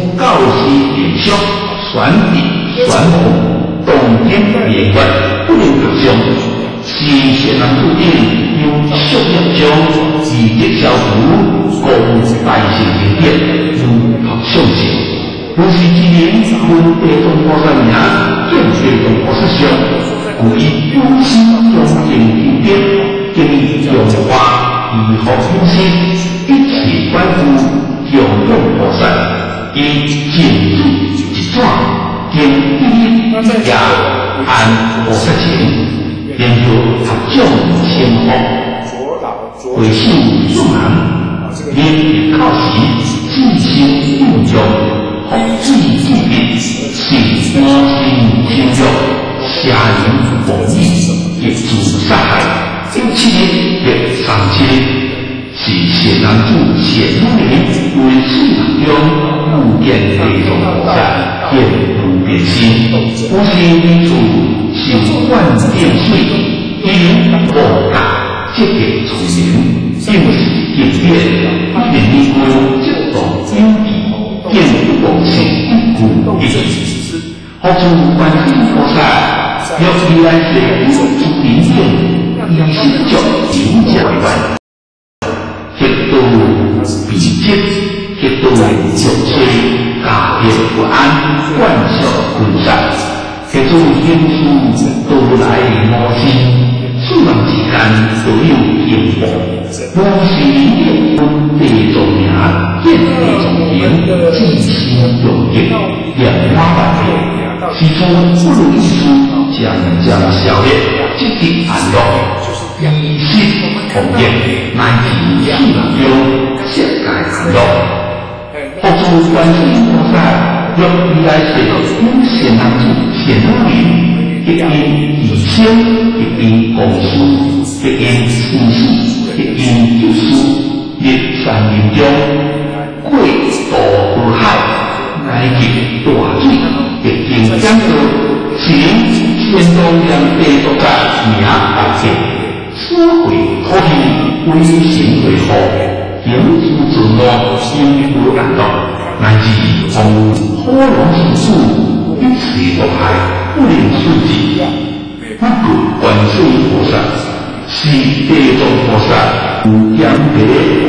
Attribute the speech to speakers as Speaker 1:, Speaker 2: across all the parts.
Speaker 1: 教师严肃，选地选务，当天灭绝，不能合相。是善人注定用宿业将自己消除，共大成功德，如合相成。不是之年分地中菩萨名，见地中菩萨相，故以有心中敬敬德，敬用法以服有心，一切关乎供养菩萨，以净土一转，经第一也按菩萨情。研究合众千福，为数众人，因靠时自心应用，福智具备，是我心清净，下人奉义，业主杀害，因此业上切，是善男子善女人为世人中无见地中菩萨，见不变心，无心因处。受万变水，因无大积极出名，应是应变，一年一归，即当应义，见不共性，故一致。何处观世菩萨，若如来是诸灵应，以心作灵教观，极度悲切，极度欲摧，家业不安，万寿困散。这种因素都来无心，世人之间都有因果。无心地中名，见地中名，自心有业，两花万倍。起初不如意事，将消灭，积极安乐，以心同业，乃至世人中世界安乐。佛祖观世音菩萨。若如来是有善男子、善女人，一因以生，一因共事，一因生死，一因救世，立三人中，过渡河海，乃及大水，一经讲究，请先当让地作者名大切，社会可以为行为好，应付自我，心不感动。乃至从火龙之处，一切祸害不能顺之。不过观世音菩萨是地藏菩萨，有严格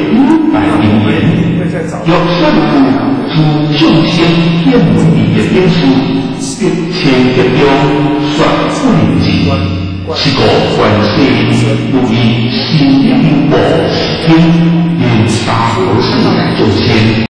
Speaker 1: 100灵言，若顺服诸众生显为利的因素，一切业中说不能尽。是个观世音如以心灵保持天，令三菩世界众生。